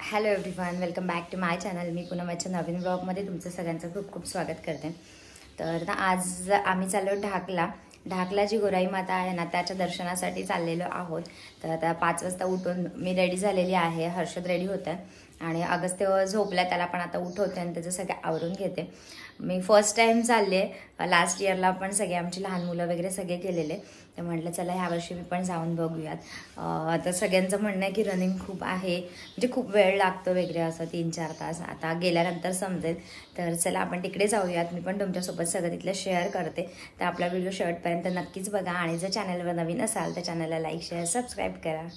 Hello everyone, welcome back to my channel. मी पुन्हा माझ्या नवीन ब्लॉगमध्ये तुमचं सगळ्यांचं खूप खूप स्वागत करते. तर ना आज आम्ही चाललो ढाकला जी गोराई माता आहे ना त्याच्या दर्शनासाठी चाललेलो आहोत. तर आता 5 वाजता उठून मी रेडी झालेली आहे. हर्षद रेडी होतं आणि अगस्त्य झोपला, त्याला पण आता उठवते आणि त्याचं सगळं आवरून घेते. मी फर्स्ट टाइम चालले. लास्ट इयरला पण सगळे आमची लहान मुलं वगैरे सगळे गेलेले, तर म्हटलं चला ह्यावर्षी मी पण जाऊन बघूयात. आता सगळ्यांचं म्हणणं आहे की रनिंग खूप आहे, म्हणजे खूप वेळ लागतो वगैरे, असं 3-4 तास. आता गेल्यानंतर समजेल. तर चला आपण तिकडे जाऊयात. मी पण तुमच्यासोबत सगळं तिथलं शेअर करते. तर आपला व्हिडिओ शेवटपर्यंत नक्कीच बघा आणि जर चॅनलवर नवीन असाल तर चॅनलला लाईक शेअर सबस्क्राईब करा.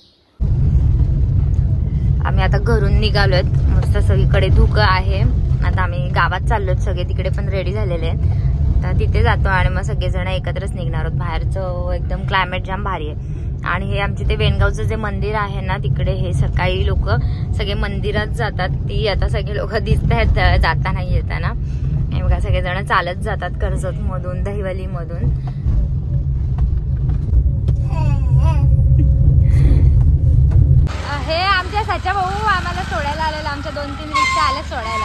आम्ही आता घरून निघालोय. मस्त सगळीकडे धुकं आहे. आता आम्ही गावात चाललोत, सगळे तिकडे पण रेडी झालेले आहेत. तर तिथे जातो आणि मग सगळेजण एकत्रच निघणार आहोत. बाहेरचं एकदम क्लायमेट जाम भारी आहे. आणि हे आमचे ते वेणगावचं जे मंदिर आहे ना, तिकडे हे सकाळी लोक सगळे मंदिरात जातात. ती आता सगळे लोक दिसत आहेत जाताना येताना. हे बघा सगळेजण चालत जातात कर्जत मधून, दहिवली मधून. हे आमच्या सच्चा भाऊ आम्हाला सोडायला आलेला. आमच्या 2-3 रिक्षा आल्या सोडायला.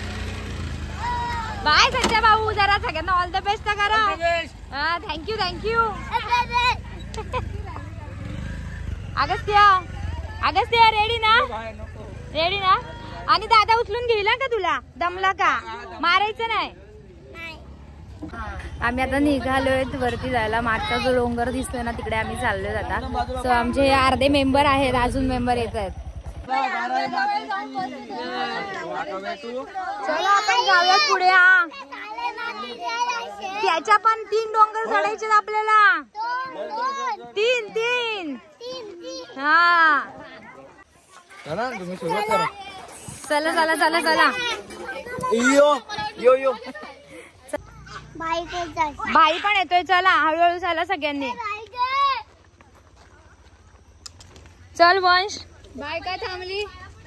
बाय सच्चा भाऊ. जरा सगळ्यांना ऑल द बेस्ट करा. हा, थँक्यू थँक्यू. अगस्त्य रेडी ना? रेडी ना? आणि दादा उचलून घेईल का तुला? दमला का? मारायचं नाही. आम्ही आता निघालोय वरती जायला. मागचा जो डोंगर दिसतोय ना तिकडे आम्ही चाललोय आता. सो आमचे अर्धे मेंबर आहेत, अजून मेंबर येत आहेत. चला आपण जाऊयात पुढे. हा, त्याच्या पण 3 डोंगर चढायचे आपल्याला. 3 हा. चला चला चला चला. यो भाई पण येतोय. चला हळूहळू चला सगळ्यांनी. चल वंश. बाय का थांबली?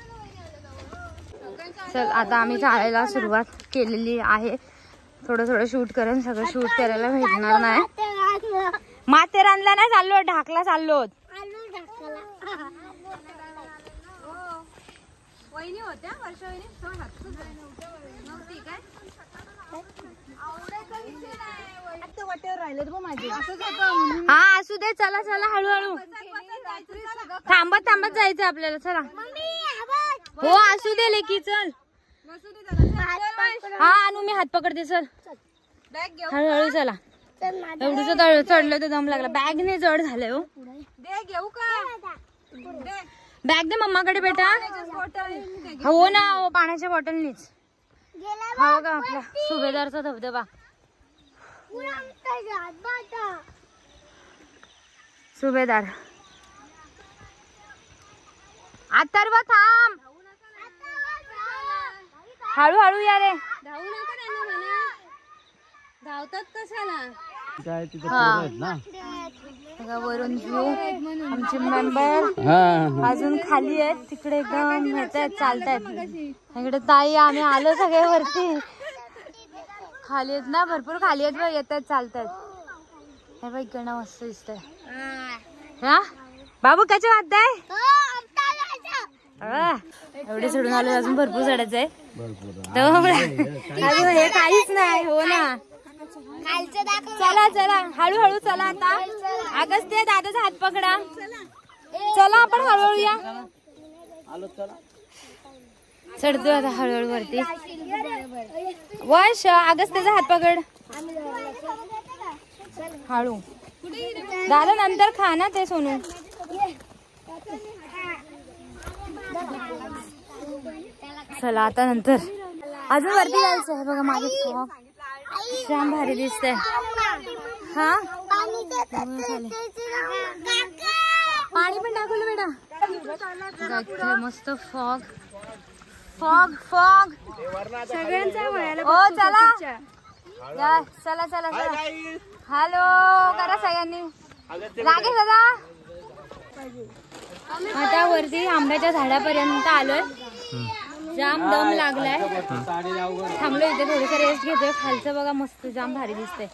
चल आता आम्ही चालायला सुरुवात केलेली आहे. थोडं शूट करेन, सगळं शूट करायला भेटणार नाही. माथेरानला नाही चाललो, ढाकला चाललो. वहिनी होत्या वर्षा वहिनी. हा असू दे. चला चला हळूहळू. थांबत जायचं आपल्याला. चला. हो असू दे लेकी. चल. हा आणू, मी हात पकडते. चल हळूहळू चला. एवढं चढलं तर दम लागला. बॅग नाही जड झालंय. हो घेऊ का? बॅग दे मम्माकडे बेटा. हो ना, हो पाण्याच्या बॉटलनीच. हा बघा आपला सुभेदारचा धबधबा. सुभेदार. अथर्व थांब. हळूहळू या रे. धावतात कशाला? वरून घेऊ. आमचे मेंबर अजून खाली आहेत, तिकडे एकदम येत आहेत, चालतायत. इकडे ताई आम्ही आलो सगळे वरती. खाली आहेत ना, भरपूर खाली आहेत. येत आहेत, चालतायत. हे बघ इकडनं मस्त दिसतंय. हा बाबू कसे वाटतंय? एवढे चढून आलो, अजून भरपूर चढायचं आहे. अजून हे काहीच नाही. हो ना. चला चला हळूहळू चला. आता अगस्त्य दादाचा हात पकडा. चला आपण हळूहळू या. चढतोय आता हळूहळू वरती. वंश अगस्त्याचा हात पकड. हळू. दादा नंतर खा ना ते सोनू. चला आता नंतर अजून वरती जायचं आहे. बघा मागे फॉग छान भारी दिसतंय. हा पाणी पण दाखवलं बेटा. मस्त फॉग फॉग फॉग सगळ्यांचा. हो चला चला चला चला. हॅलो करा सगळ्यांनी. लागे दादा. आता वरती आंब्याच्या झाडापर्यंत आलोय. जाम दम लागलाय. थांबलो इथे थोडस रेस्ट घेतोय. खालचं बघा मस्त जाम भारी दिसतंय.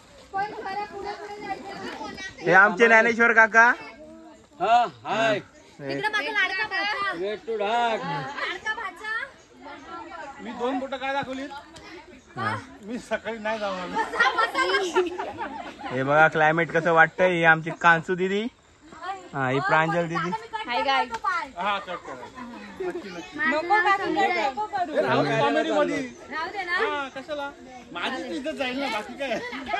हे आमचे ज्ञानेश्वर काका. तिकडे माझा लाडका भाचा. मी 2 बोट काय दाखवली मी सकाळी नाही जाऊन हे बघा क्लायमेट कसं वाटतंय. ही आमची कांसू दिदी, हा ही प्रांजल दिदी. हा कट करा कॉमेडी मध्ये हा कशाला माझी इज्जत जाईल ना बाकी काय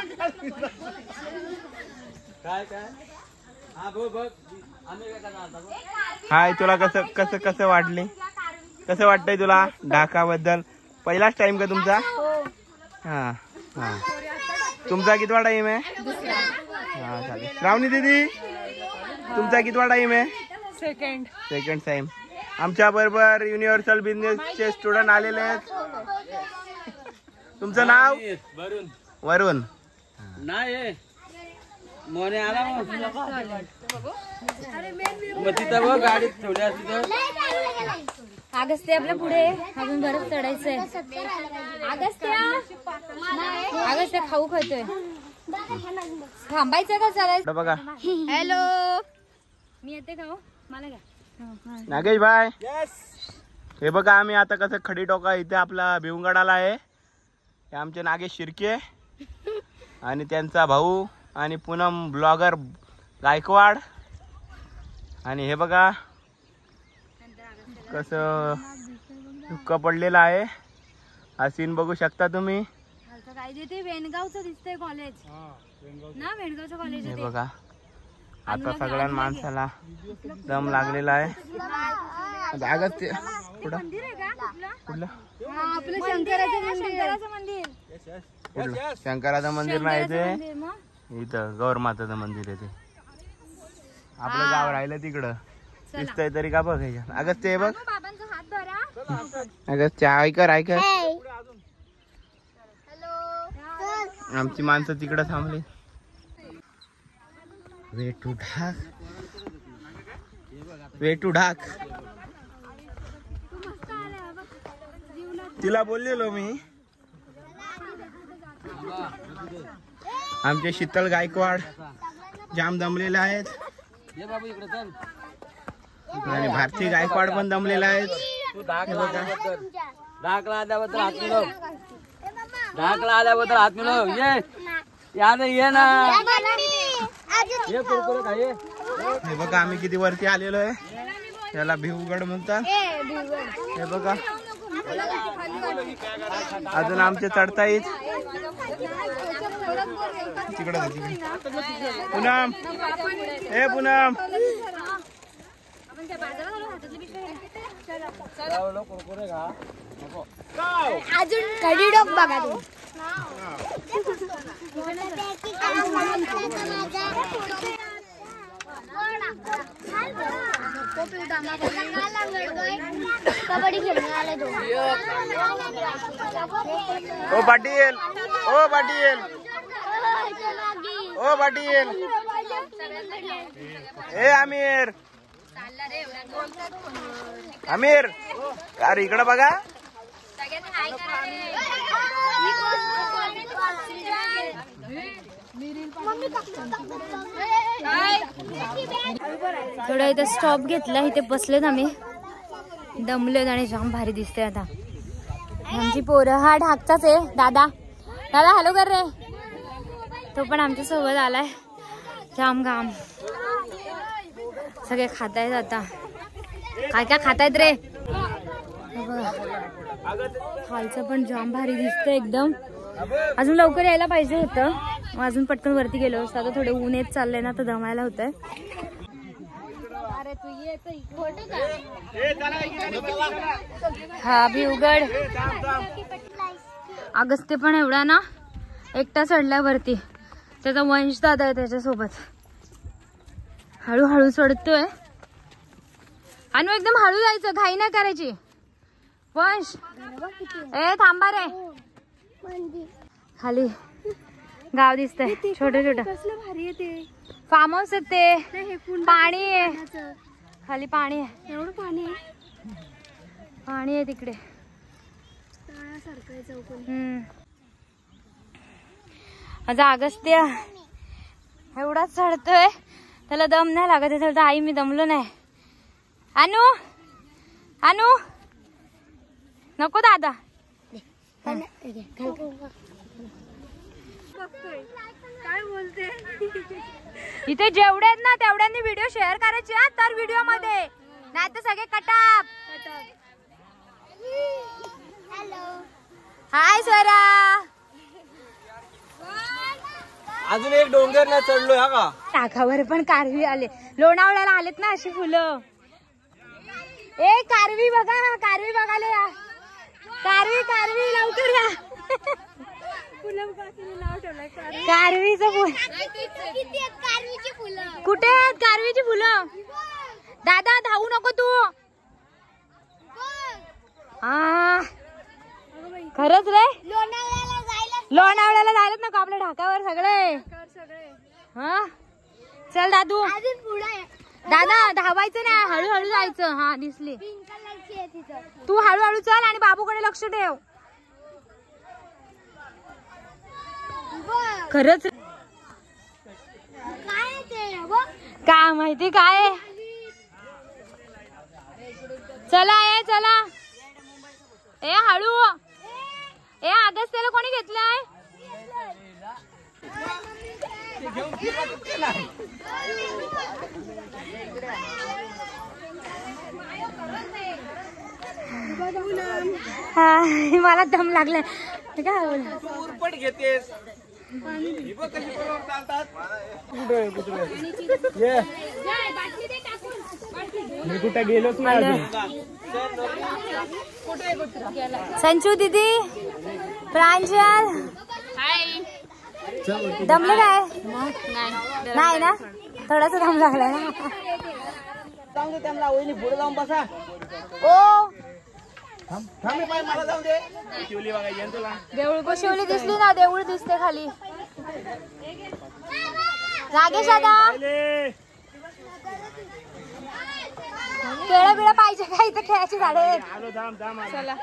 काय काय हा बघ आम्ही काय करणार. हाय तुला कसं कसं कसं वाटले, कसं वाटतंय तुला ढाकाबद्दल? पहिलाच टाइम का तुमचा? हा हा तुमचा कितवा टाइम आहे? हा चालेल. श्रावणी दीदी तुमचा कितवा टाइम आहे? Second time. आमच्या बरोबर युनिव्हर्सल बिझनेस चे स्टुडंट आलेले आहेत. तुमचं नाव? वरुण. नाही मोने आला मग तिथं बघ गाडीत ठेवली असती तर. अगस्त्या आपल्या पुढे अजून बरंच चढायचंय. अगस्त्या खाऊ खातोय. थांबायचं का चालायचं? बघा हॅलो मी येते खाऊ मला घ्या. नागेश भाई हे बघा आम्ही आता कसं खडी टोका इथे आपला भिवगडाला आहे. हे आमचे नागेश शिर्के आणि त्यांचा भाऊ आणि पूनम ब्लॉगर गायकवाड. आणि हे बघा कसं धुक्का पडलेला आहे. हा सीन बघू शकता तुम्ही. काय देते वेणगावचं दिसतंय कॉलेज ना, वेणगावचं कॉलेज. हे बघा आता सगळ्या माणसाला दम लागलेला आहे. अगस्त्य कुठं कुठलं शंकराचं मंदिर नाही ते इथं गौरमाताचं मंदिर आहे ते. आपलं गाव राहिलं तिकडं दिसतंय तरी का बघायचं. अगस्त्य हे बघ अगस्त्य ऐकर ऐकर आमची माणसं तिकडं थांबली. वे टू ढाक वे टू ढाक. तिला बोललेलो मी. आमचे शीतल गायकवाड जाम दमलेले आहेत आणि भारती गायकवाड पण दमलेला आहेत. ढाकला आल्याबद्दल हात मिळव. ढाकला आल्याबद्दल हात मिळव. ये ना ये कुरकुरे खाये. हे बघा आम्ही किती वरती आलेलो आहे. याला भिवगड म्हणतात. हे बघा अजून आमचे चढता येत तिकडे पूनम. हे पूनम अजून कडी डोक बघा तू. कबड्डी खेळून आले तो. ओ पाटील ओ पाटील ओ पाटील. ए आमिर आमिर अरे इकडं बघा. थोडा इथं स्टॉप घेतला. इथे बसलेत आम्ही दमलेत आणि जाम भारी दिसते. आता आमची पोरं हा ढाकचाच आहे. दादा दादा हॅलो कर रे. तो पण आमच्या सोबत आलाय. जाम घाम सगळे खातायत. आता काय काय खातायत रे. खालचं पण जाम भारी दिसतंय एकदम. अजून लवकर यायला पाहिजे होतं. अजून पटकन वरती गेलो असतो. आता थोडे ऊन येत चाललंय ना तर दमायला होतंय. हा भिवगड. अगस्त्य पण एवढा ना एकटा चढलाय वरती. त्याचा वंश दादा आहे त्याच्यासोबत. हळूहळू चढतोय. आणि एकदम हळू जायचं, घाई नाही करायची. वंश ए थांबा रे. खाली गाव दिसतंय छोटं छोटं. भारी आहे ते फार्म हाऊस आहे ते. पाणी आहे खाली. पाणी आहे एवढं पाणी आहे. पाणी आहे तिकडे. माझा अगस्त्य एवढा चढतोय त्याला दम नाही लागत. त्याला आई मी दमलो नाही. अनु अनु नको दादा काय बोलते इथे जेवढे आहेत ना तेवढ्यांनी व्हिडिओ शेअर करायचे हा तर व्हिडिओ मध्ये, नाही तर सगळे कटाप. हाय स्वरा. अजून एक डोंगर ना चढलोय हा का. टाकावर पण कारवी आले, लोणावळ्याला आलेत ना अशी फुलं. ए कारवी बघा, कारवी बघायला या. कारवी कारवी लवकर या. नाव ठेवलंय कारवीचं फुल कुठे आहेत? कारवीची फुलं. दादा धावू नको तू. हा खरंच रे, लोणावळ्याला जायला नको आपल्या ढाकावर सगळे. हा चल दादू. दादा धावायचं नाही, हळूहळू जायचं. हा दिसली. तू हळूहळू चल आणि बाबूकडे लक्ष ठेव. खरंच काय माहिती काय. चला ए चला. ए हळू. ए अगस्त्याला कोणी घेतलंय? हा मला दम लागलाय. काय उरपट घेतेस. मी कुठे गेलोच नाही. संचू दीदी, प्रांजल, दमले काय? नाही ना, थोडासा दम लागलाय ना. त्यांना वहिनी पुढे जाऊन बसा. ओ मला जाऊ दे. शिवली बघायची तुला. देऊळ शिवली दिसली ना, देऊळ दिसते खाली. रागेश दादा केळं बिळं पाहिजे का? इथं खेळायची झाडे आहेत. चला.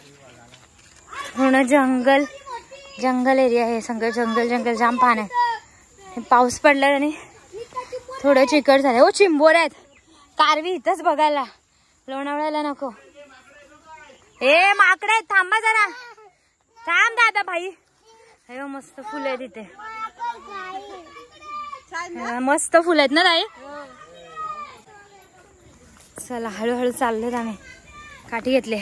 पूर्ण जंगल जंगल एरिया आहे, सगळं जंगल जंगल. जाम पान आहे. पाऊस पडला आणि थोडं चिकट झालंय. ओ चिंबोऱ्या आहेत. कारवी इथंच बघायला, लोणावळ्याला नको. ए माकडे आहेत, थांबा जरा. थांब दादा भाई. अरे मस्त फुल आहे तिथे. मस्त फुल आहेत ना ताई. चला हळूहळू चाललोत आम्ही. काठी घेतले.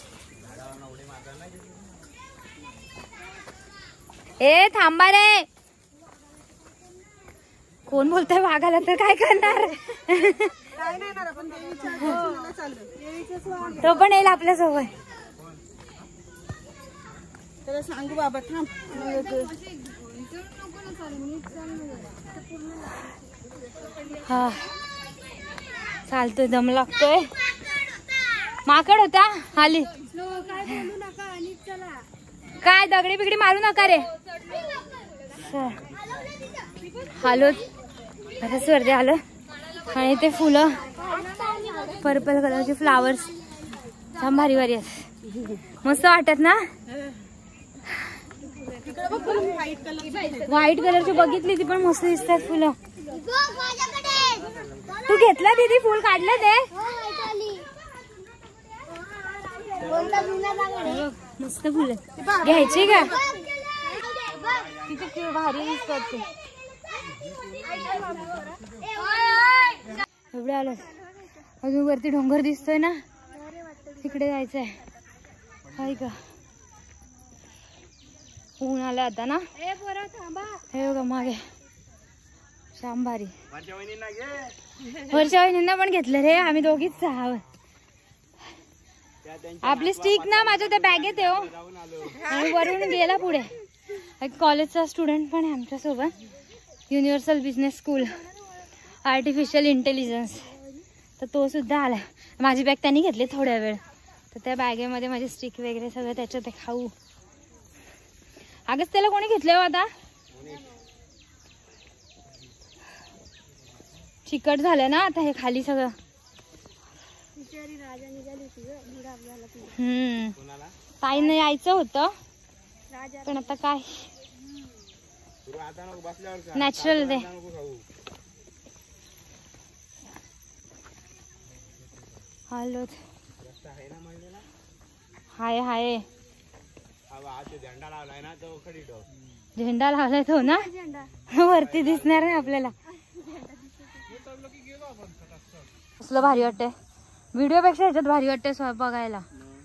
ए थांबा रे. कोण बोलतोय वाघाला तर काय करणार. तो पण येईल आपल्या सोबत. त्याला सांगू बाबा थांब. हा चालतोय, दम लागतोय. माकड होता खाली. काय दगडी बिगडी मारू नका रे. आलो बरंच वरती आलो आणि ते फुलं पर्पल कलरचे फ्लावर्स छान भारी भारी आहेत. मस्त वाटत ना. व्हाईट कलरची बघितली ती पण मस्त दिसतात फुलं. तू घेतला दीदी फुल काढलं ते. मस्त फुलं घ्यायची का? किती भारी दिसतात ते. एवढे आलं. अजून वरती डोंगर दिसतोय ना, तिकडे जायचंय. हाय का ऊन आलं आता ना. हे बघा मागे श्याम भारी. वरच्या वहिनींना पण घेतलं रे. आम्ही दोघीच आहोत. आपली स्टिक ना माझ्या त्या बॅगेत आहे हो. आणि वरून गेला पुढे. एक कॉलेजचा स्टुडंट पण आहे आमच्या सोबत. Universal business school artificial intelligence. तर तो सुद्धा आला. माझी बॅग त्यांनी घेतली थोड्या वेळ. तर त्या बॅगेमध्ये माझी स्टिक वगैरे सगळं त्याच्यात खाऊ. अगं त्याला कोणी घेतलं हो आता. चिकट झालं ना आता हे खाली सगळं. ताईंना यायचं होतं पण आता काय नॅचरल दे. हाय हाय झेंडा लावलाय ना तो खडी टोक. झेंडा लावलाय तो ना वरती दिसणार नाही आपल्याला. कसलं भारी वाटतंय. व्हिडिओ पेक्षा ह्याच्यात भारी वाटतंय बघायला.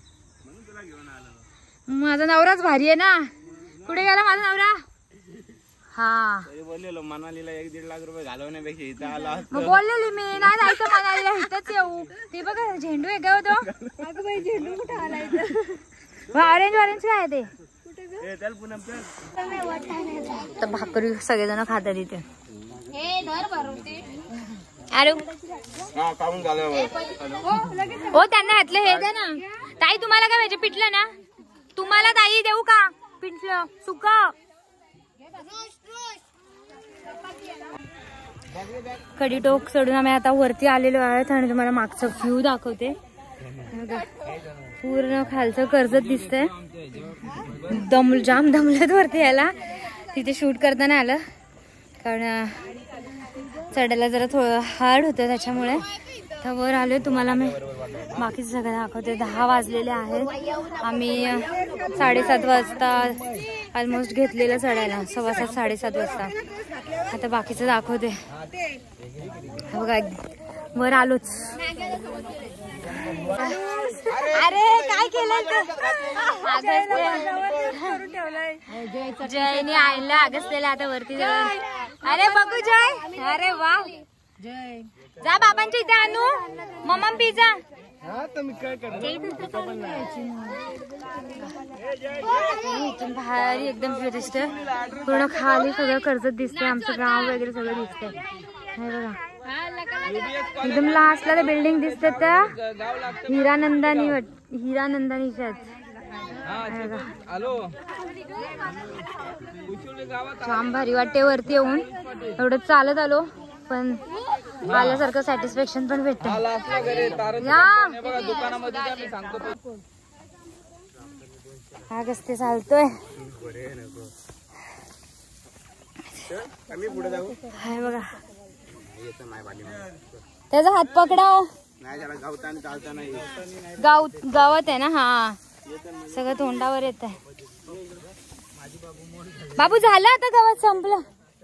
माझा नवराच भारी आहे ना. कुठे गेला माझा नवरा. हा बोललेलो मनालीला 1-1.5 लाख रुपये घालवण्यापेक्षा इथं आला. मग बोललेली मी नाही जायचं मनालीला, इथंच येऊ. ते बघा झेंडू आहे का होतो. अगं बाई झेंडू कुठे आलाय ऑरेंज ऑरेंज काय आहे ते. कुठे तर भाकरी सगळेजण खातात इथे. अरे हो त्यांना घातलं हे दे ना ताई. तुम्हाला काय पाहिजे पिठलं ना. तुम्हाला ताई देऊ का पिठलं सुक. कडी टोक सोडून आम्ही आता वरती आलेलो आहेत आणि तुम्हाला मागचं व्ह्यू दाखवते. पूर्ण खालचं कर्जत दिसतंय. जाम दमलेत वरती यायला. तिथे शूट करताना आलं कारण चढायला जरा थोडं हार्ड होतं त्याच्यामुळे. तर वर आलो. तुम्हाला मी बाकीचं सगळं दाखवते. 10 वाजलेले आहेत. आम्ही 7:30 वाजता ऑलमोस्ट घेतलेलं चढायला. 7:15 7:30 वाजता. आता बाकीचं दाखवते. बघा वर आलोच. अरे काय केलं जयने आणलं अगस्त्यला आता वरती जाऊन. अरे बघू जय. अरे वा जय. जा बाबांच्या इथे आणू मम्मा पिझ्झा. इथून भारी एकदम व्ह्यू दिसतोय. पूर्ण खाली सगळं कर्जत दिसतंय. आमचं गाव वगैरे सगळं दिसतंय. हे बघा एकदम लास्टला ते बिल्डिंग दिसते त्या हिरानंदानीच्याच. जाम भारी वाटते वरती येऊन. एवढं चालत आलो पण आल्यासारखं सॅटिस्फॅक्शन पण भेटतं. हा कसते चालतोय. हाय बघा त्याचा हात पकडाव. गावात आहे ना. हा सगळं तोंडावर येत आहे. बाबू झालं आता गावात संपलं.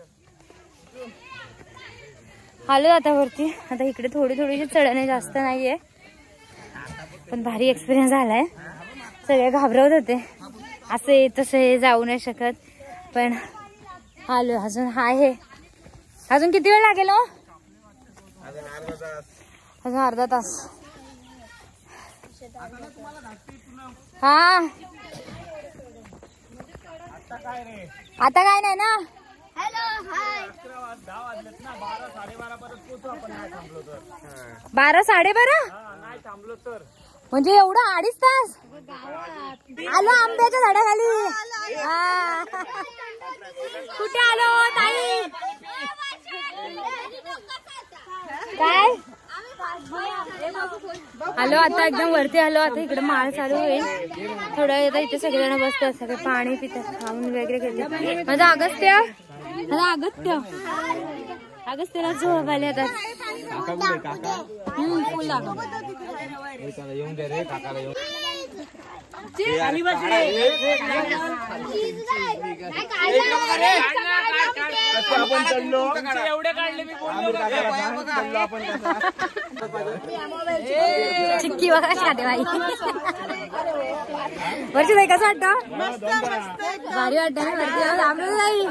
आलो आता वरती. आता इकडे थोडी चढणे जास्त नाहीये पण भारी एक्सपिरियन्स झालाय. सगळे घाबरवत होते असं तसं जाऊ नाही शकत पण आलो. अजून आहे. अजून किती वेळ लागेल हो. अजून अर्धा तास. हा आता काय नाही ना. 12 12:30 म्हणजे एवढं 2.5 तास आलो आंब्याच्या झाडाखाली. कुठे आलो ताई. काय आलो आता एकदम वरती आलो. आता इकडे माळ चालू होईल. थोडं येतं इथे सगळेजण बसतात. सगळे पाणी पितात खाऊन वगैरे घेतात. माझा अगस्त्यला झोप आले आता. फुल चिक्की बघा शादेबाई. वर्षी बाई कसं वाटतं. भारी वाटतं ना वरती. आमरताई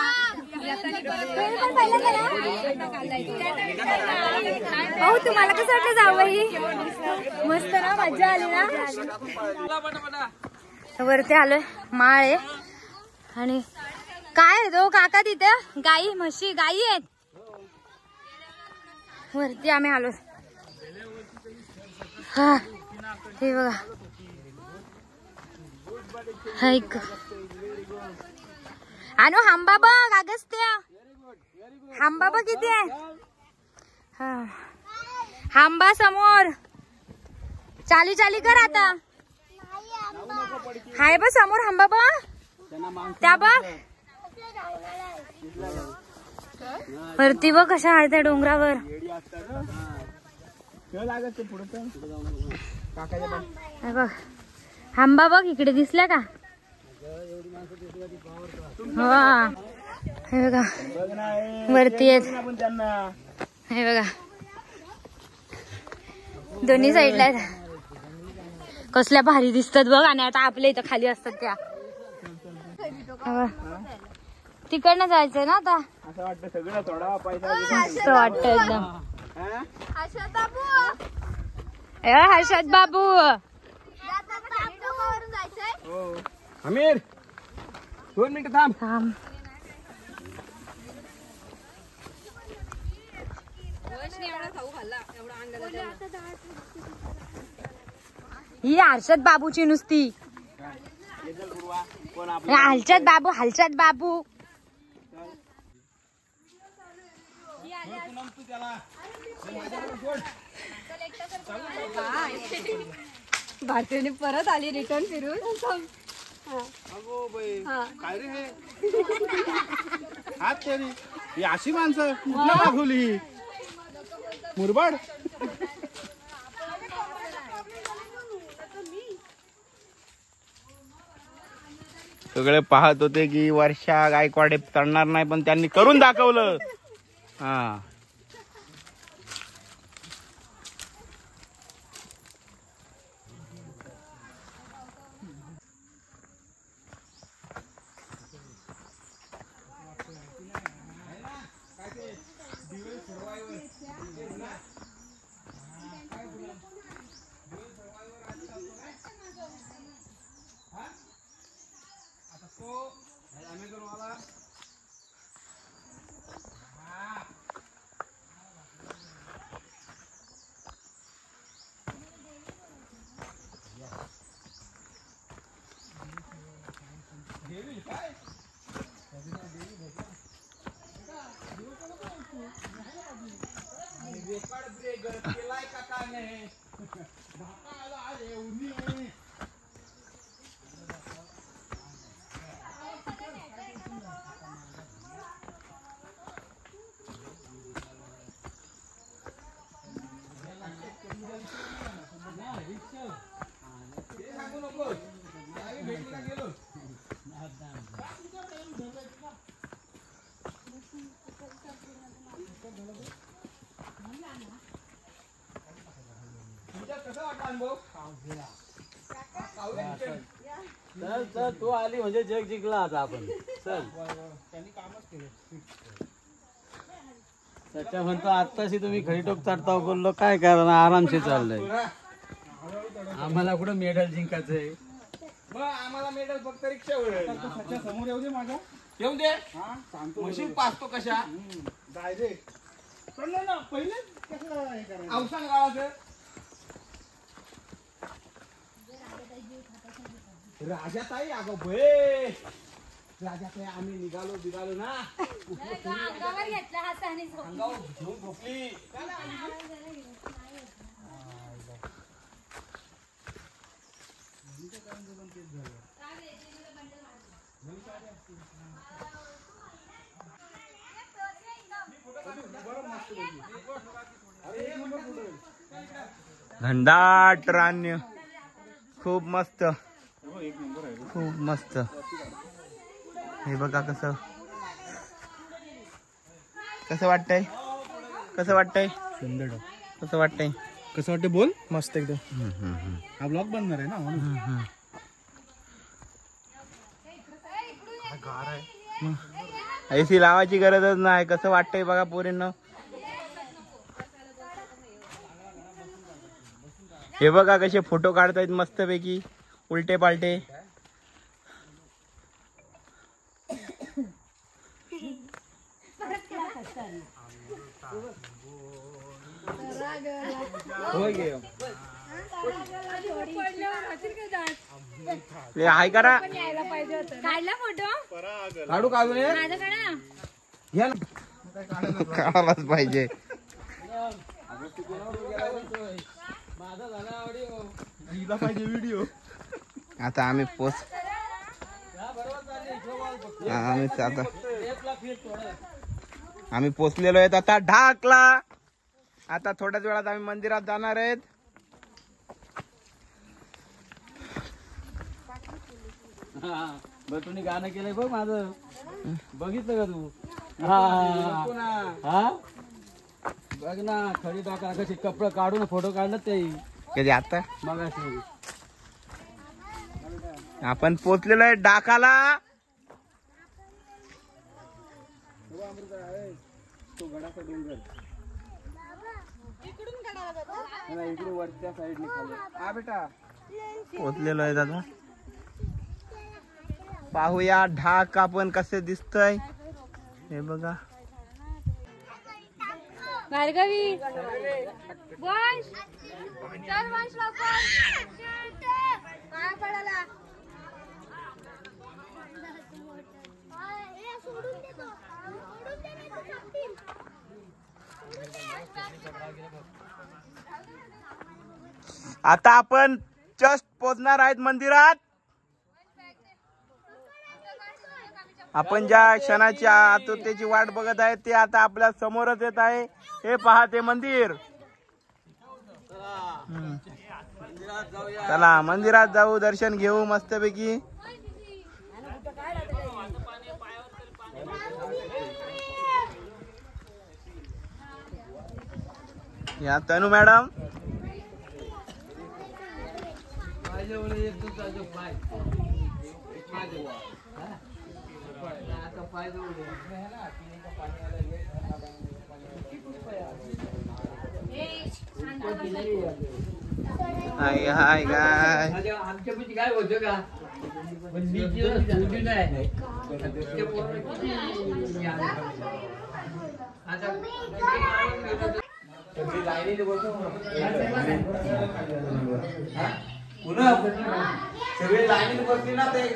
हो तुम्हाला कसं वाटलं जावई. मस्त ना मजा आली ना. वरती आलोय. माळ आहे आणि काय तो काका तिथे गाई म्हशी गाई आहेत. वरती आम्ही आलो. हा ते बघा ऐक आणू हांबा बघ अगस्त्य. हांबा बघ किती आहे. हा हांबा समोर. चाली चाली कर आता. हाय बघ समोर हांबा बघ. त्या बघ वरती बघ कशा आहे त्या डोंगरावर. बघ हांबा बघ इकडे दिसला का. हा हे बघा बघ ना वरती आहेत. आपण त्यांना हे बघा दोन्ही साईडला आहेत. कसल्या भारी दिसतात बघ. आणि आता आपल्या इथं खाली असतात त्या. तिकडनं जायचंय ना आता. असं वाटतं सगळं थोडा पैसा मस्त वाटतं एकदम. हा? हर्षद बाबू हो आमिर 2 मिनिटं थांब. थांब. ही हर्षद बाबूची नुसती. कोण हलचद बाबू हलचद बाबू. भारतीने परत आली रिटर्न फिरून. अगो बाई काय रे हे हात तरी ही अशी माणसं कुठल्या दाखवली मुरबाड. सगळे पाहत होते की वर्षा गायकवाड चढणार नाही पण त्यांनी करून दाखवलं. हा चल चल तू आली म्हणजे जग जिंकला आता आपण. चल त्याच्या म्हणतो आत्ताशी तुम्ही खडीटोप चढता बोललो काय कारण आरामशी चाललंय. आम्हाला कुठं मेडल जिंकायचंय. आम्हाला मेडल फक्त रिक्षावर समोर येऊ दे. माझ्या येऊ दे. मशीन पाचतो कशा डायरेक्ट चढलं ना पहिले अवसान गावाचं. राजाताई अगं भे राजाताई आम्ही निघालो ना अंगावर घेऊन झोपली. घनदाट रान्य खूप मस्त खूप मस्त. हे बघा कसं कसं वाटतंय कसं वाटतंय सुंदर कसं वाटतंय कसं वाटतंय बोल. मस्त एकदम. हा ब्लॉग बनणार आहे ना म्हणून. एसी लावायची गरजच नाही. कसं वाटतंय बघा पोरींना. हे बघा कसे फोटो काढतायत मस्त पैकी उलटे पालटे. हाय करा काढू काढू काढायलाच पाहिजे. व्हिडिओ आता आम्ही आम्ही पोचलेलो आहेत आता ढाकला. आता थोड्याच वेळात आम्ही मंदिरात जाणार आहेत. बरं तुम्ही गाणं केलंय बघ माझं, बघितलं का तू? हा बघ ना, खडी टाका कशी कपडे काढून फोटो काढलं ते कधी आता मग. आपण पोचलेलो आहे डाकाला. तो गडाचा डोंगर इकडे वरच्या साईडने खाली. हा बेटा पोचलेलो आहे दादा. पाहूया ढाक आपण कसे दिसतय. हे बघा भार्गवी वंश, चल वंश लवकर काय पडाला. आता आपण जस्ट पोचणार आहेत मंदिरात. आपण ज्या क्षणाची आतुरतेची वाट बघत आहे ते आता आपल्या समोरच येत आहे. हे पहा ते मंदिर. चला मंदिरात जाऊ, दर्शन घेऊ मस्तपैकी. या तनू मॅडम. हाय हाय गाय. आमच्या पैकी काय होतं का, पण मी सोडली नाही. सगळे लाईनीत बसली ना ते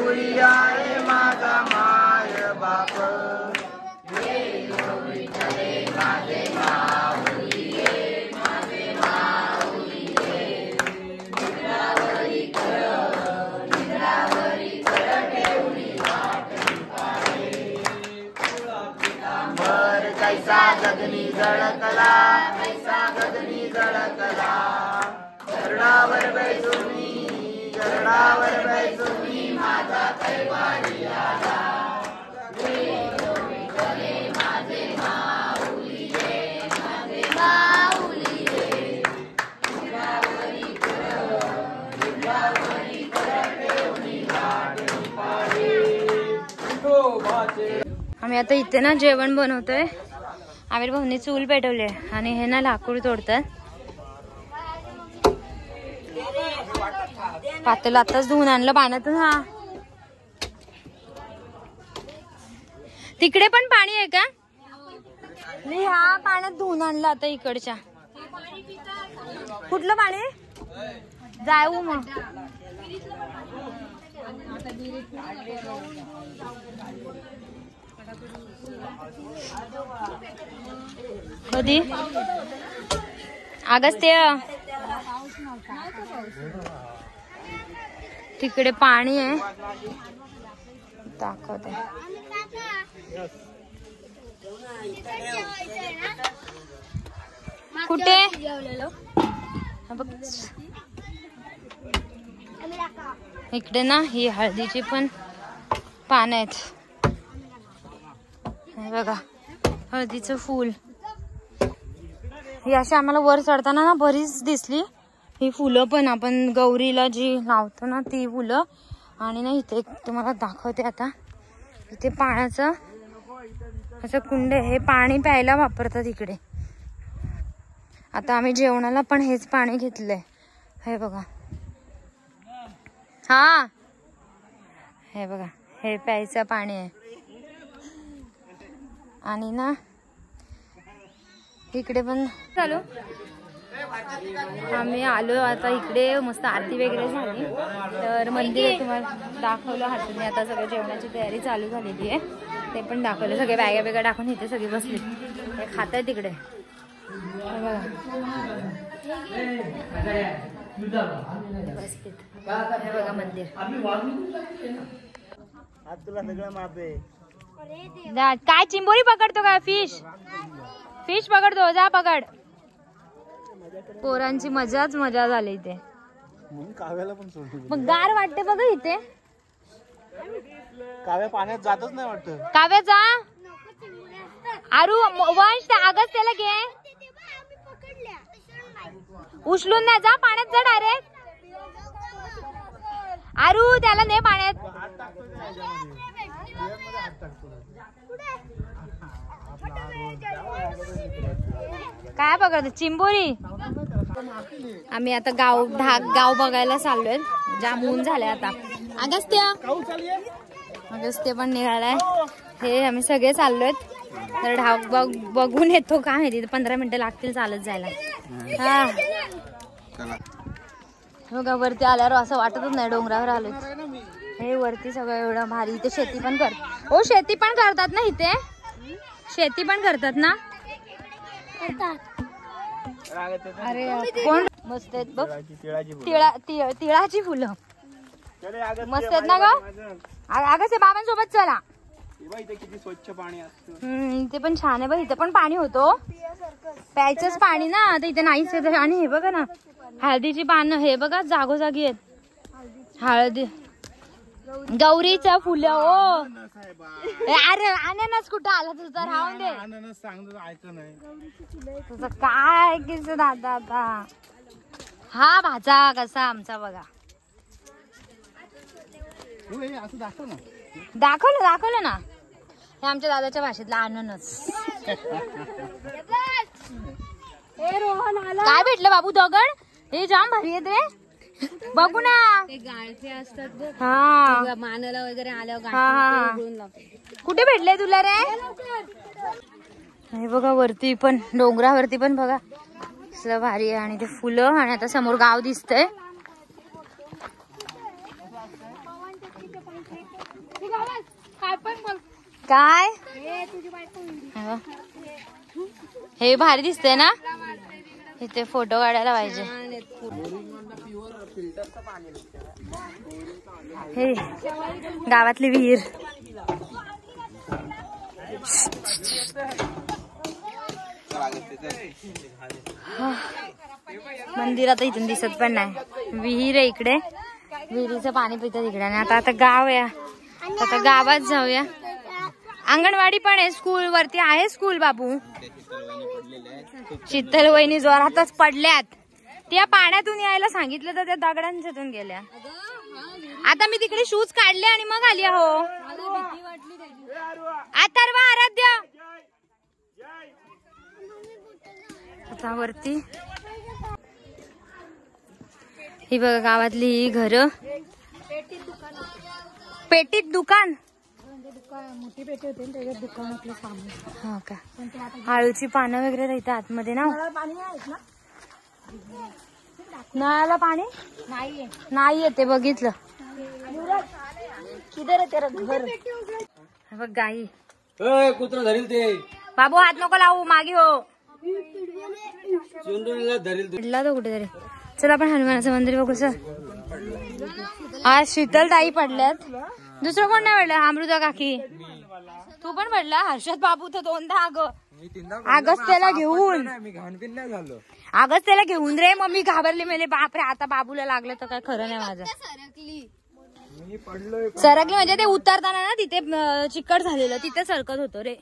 माऊली आहे माझा माय बाप कैसा गगनी जळकला कैसा गगनी जळकला गरडावर बैसुनी माझा कैवारी आला आम्ही आता इथे ना जेवण बनवतोय. आमिर भाऊनी चूल पेटवले आणि हे ना लाकूड तोडतात. पातेलं आताच धुवून आणलं पाण्यातून. हा तिकडे पण पाणी आहे का? मी हा पाण्यात धुवून आणलं आता इकडच्या. कुठलं पाणी जाऊ मग? कधी अगस्त्य तिकडे पाणी आहे दाखवते. कुठे इकडे ना ही हळदीची पण पान आहेत. हे बघा हळदीचं फूल. ही अशी आम्हाला वर चढताना ना बरीच दिसली ही फुलं. पण आपण गौरीला जी लावतो ना ती फुलं. आणि ना इथे तुम्हाला दाखवते आता. इथे पाण्याचं असं कुंड आहे. हे पाणी प्यायला वापरतात इकडे. आता आम्ही जेवणाला पण हेच पाणी घेतलंय. हे बघा. हा हे बघा हे प्यायचं पाणी आहे. आणि ना इकडे पण चालू. आम्ही आलो आता इकडे. मस्त आरती वगैरे झाली. तर मंदिर तुम्हाला दाखवलं हातून. आता सगळं जेवणाची तयारी चालू झालेली आहे ते पण दाखवलं. सगळे बॅगा बिगा टाकून इथे सगळे बसले. हे खात आहे तिकडे. बघा हे बघा मंदिर. काय चिंबोरी पकडतो काय? फिश पकडतो. जा पकड. पोरांची मजाच मजा झाली इथे. मग गार वाटते बघा इथे. काव्या पाण्यात जातच नाही वाटत. काव्या जा. आरू वंश अगस्त्याला घे. उचलून नाही जा पाण्यात. जा डायरेक्ट. आरू त्याला नाही पाण्यात. काय पकडतो? चिंबोरी. आम्ही आता गाव बघायला चाललोय. जाम ऊन झालंय आता. अगस्त्य पण निघालाय. हे आम्ही सगळे चाललोय. तर ढाक बघून येतो. काय माहिती 15 मिनिटं लागतील चालत जायला. हा बघा वरती आल्यावर असं वाटतच नाही डोंगरावर आलोय. हे वरती सगळं एवढं भारी. इथे शेती पण करतात. ओ शेती पण करतात ना इथे? शेती पण करतात ना? अरे कोण मस्त आहेत बघ. तिळाची फुलं मस्त आहेत ना ग. अगं ते बाबांसोबत चला. किती स्वच्छ पाणी असतं. इथे पण छान आहे बघ. इथे पण पाणी होतो. प्यायचंच पाणी ना. आता इथे नाहीच. आणि हे बघा ना हळदीची पानं. हे बघा जागोजागी आहेत हळदी. गौरीचं फुलं. ओ अरे अननस कुठं आला तुझा? राहून दे. तुझं काय किस दादा. आता हा भाजा कसा आमचा बघा. दाखवलं ना. हे आमच्या दादाच्या भाषेतला अननस. काय भेटलं बाबू? दगड. हे जाम भारी आहे ते. बघू ना. ते गाळचे असतात हा मानाला वगैरे आल्यावर. कुठे भेटले तुला रे? हे बघा वरती पण डोंगरावरती पण बघा कसलं भारी आहे. आणि ते फुलं. आणि आता समोर गाव दिसतंय. काय हे भारी दिसतंय ना, इथे फोटो काढायला पाहिजे. हे गावातली विहीर. मंदिर आता इथून दिसत पण नाही. विहीर आहे इकडे, विहिरीचं पाणी पितात इकडे. आणि आता गाव आहे, आता गावात जाऊया. अंगणवाडी पण आहे, स्कूल वरती आहे स्कूल. बाबू शीतल वहिनी जोरातच पडल्यात. त्या पाण्यातून यायला सांगितलं तर त्या दगडांच्यातून गेल्या. आता मी तिकडे शूज काढले आणि मग आली. हो अथर्व आराध्य आता वरती. ही बघा गावातली ही घर. पेटीत दुकान, मोठी पेटी होती त्याच्यात दुकानातलं सामान. हो का, आळूची पानं वगैरे राहते आतमध्ये ना. नळाला पाणी नाही येते, बघितलं. बघ गाई. कुत्र धरील ते. बाबू हात नको लावू, मागे हो. धरील तो कुठेतरी. चल आपण हनुमानाचं मंदिर बघू. सर आज शीतल ताई पडल्यात, दुसरं कोण नाही पडलं. अमृता काकी, तू पण पडला. हर्षद बाबू तर दोनदा. अगस्त्याला घेऊन, अगस्त्याला घेऊन रे. मग मी घाबरले, मेले बापरे. आता बाबूला लागलं तर काय खरं नाही माझं. सरकली म्हणजे ते उतरताना ना तिथे चिकट झालेलं, तिथे सरकत होतो रे.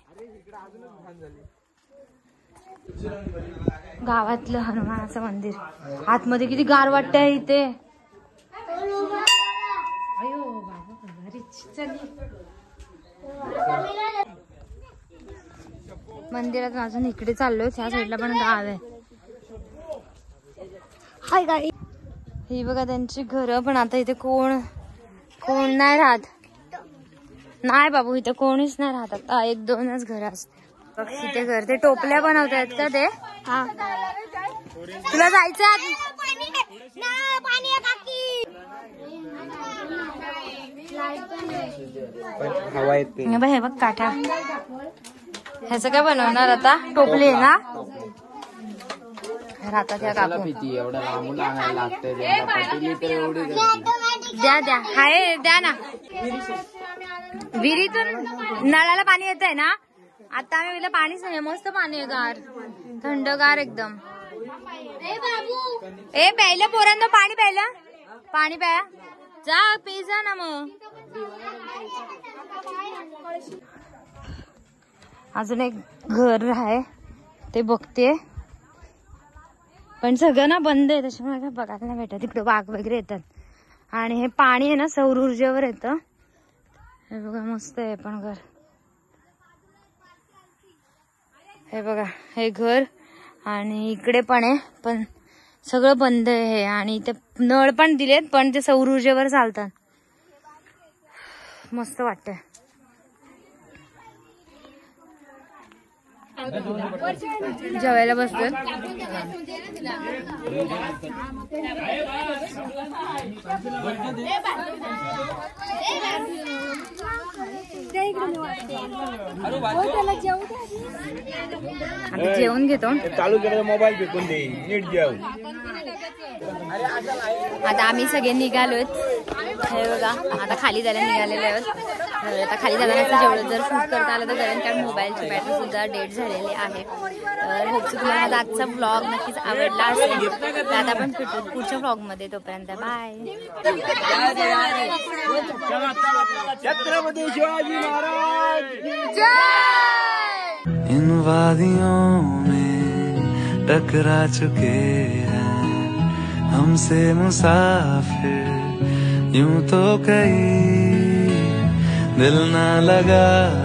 गावातलं हनुमानाचं मंदिर. आतमध्ये किती गार वाटतंय इथे. मंदिरात अजून इकडे चाललोय. त्या साईडला पण गाव आहे. हाय गाई. ही बघा त्यांची घर. पण आता इथे कोण नाही राहत. नाही बाबू, इथे कोणीच नाही राहत आता. 1-2च घर असते. इथे घर ते टोपल्या बनवतायत का ते. हा, तुला जायचं. हे बघ काठा. ह्याचं काय बनवणार आता. टोपले ना राहतात ह्या काकू. द्या हाय, द्या ना. विहिरीतून नळाला पाणी येत आहे ना. आता आम्ही पाणीच नाही, मस्त पाणी आहे, गार थंडगार एकदम. ए प्यायला पोरांना पाणी, प्यायला पाणी प्या. जा पे जा ना. मग अजून एक घर आहे ते बघते, पण सगळं ना बंद आहे, त्याच्यामुळे काय बघायला नाही भेटत. तिकडे वाघ वगैरे येतात. आणि हे पाणी आहे ना सौर ऊर्जेवर येतं. हे बघा मस्त आहे पण घर. हे बघा हे घर. आणि इकडे पण आहे, पण सगळं बंद आहे हे. आणि ते नळ पण दिलेत, पण ते सौर ऊर्जेवर चालतात. मस्त वाटतंय. जेवायला बसतोय. आता जेवण घेतो. चालू केलं मोबाईल फेकून दे, नीट जेव. आता आम्ही सगळे निघालोत. हे बघा आता खाली जायला निघालेले आहोत. आता खाली जाताना जेवढं जर शूट करता आलं तर करेन, कारण मोबाईलची बॅटरी सुद्धा डेड झालेली आहे. तर होपसो तुम्हाला माझा आजचा व्लॉग नक्कीच आवडला असेल. तर आता आपण भेटू पुढच्या व्लॉग मध्ये. तोपर्यंत बाय. छत्रपती शिवाजी महाराज जय. इन वादियों में टकरा चुके हैं हमसे मुसाफिर यूं तो कहीं दिल ना लगा